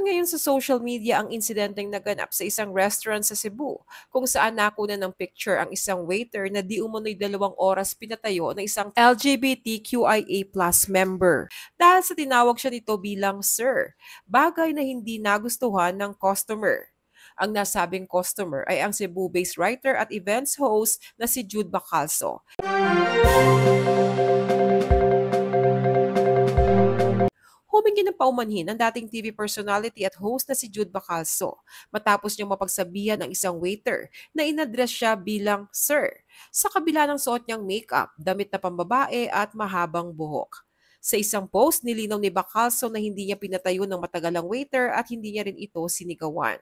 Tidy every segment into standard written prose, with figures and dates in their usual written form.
ngayon sa social media ang insidenteng naganap sa isang restaurant sa Cebu kung saan nakunan ng picture ang isang waiter na di umano'y 2 oras pinatayo ng isang LGBTQIA+ member dahil sa tinawag siya nito bilang sir, bagay na hindi nagustuhan ng customer. Ang nasabing customer ay ang Cebu-based writer at events host na si Jude Bacalso. Humingi ng paumanhin ang dating TV personality at host na si Jude Bacalso matapos niyang mapagsabihan ang isang waiter na inadres siya bilang sir sa kabila ng suot niyang makeup, damit na pambabae at mahabang buhok. Sa isang post, nilinaw ni Bacalso na hindi niya pinatayo ng matagalang waiter at hindi niya rin ito sinigawan.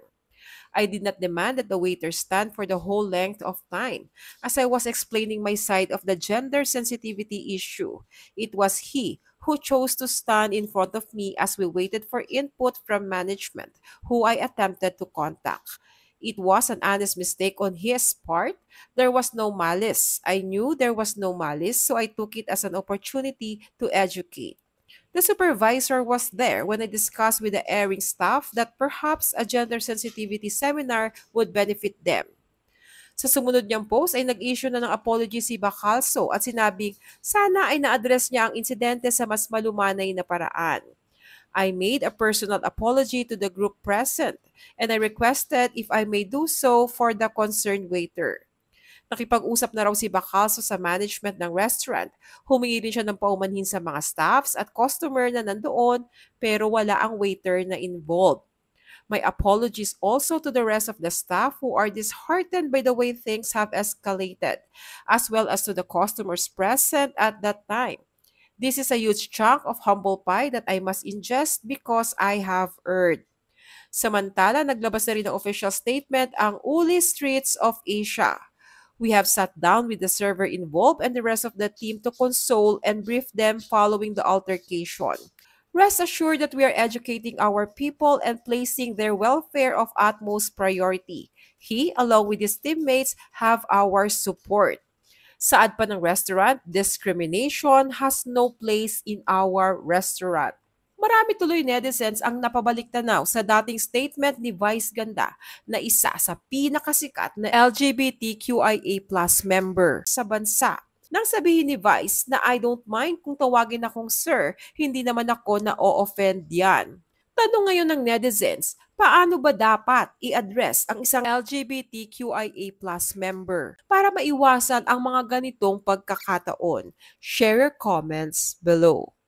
I did not demand that the waiter stand for the whole length of time as I was explaining my side of the gender sensitivity issue. It was he who chose to stand in front of me as we waited for input from management, who I attempted to contact. It was an honest mistake on his part. There was no malice. I knew there was no malice, so I took it as an opportunity to educate. The supervisor was there when I discussed with the airing staff that perhaps a gender sensitivity seminar would benefit them. Sa sumunod niyang post ay nag-issue na ng apology si Bacalso at sinabing sana ay na-address niya ang insidente sa mas malumanay na paraan. I made a personal apology to the group present and I requested if I may do so for the concerned waiter. Nakipag-usap na raw si Bacalso sa management ng restaurant. Humingi din siya ng paumanhin sa mga staffs at customer na nandoon pero wala ang waiter na involved. My apologies also to the rest of the staff who are disheartened by the way things have escalated, as well as to the customers present at that time. This is a huge chunk of humble pie that I must ingest because I have earned. Samantala, naglabas na rin ng official statement ang Uli Streets of Asia. We have sat down with the server involved and the rest of the team to console and brief them following the altercation. Rest assured that we are educating our people and placing their welfare of utmost priority. He, along with his teammates, have our support. Saad pa ng restaurant, discrimination has no place in our restaurant. Marami tuloy netizens ang napabalik-tanaw sa dating statement ni Vice Ganda na isa sa pinakasikat na LGBTQIA+ member sa bansa. Nang sabihin ni Vice na I don't mind kung tawagin akong sir, hindi naman ako na-o-offend yan. Tanong ngayon ng netizens, paano ba dapat i-address ang isang LGBTQIA+ member para maiwasan ang mga ganitong pagkakataon? Share your comments below.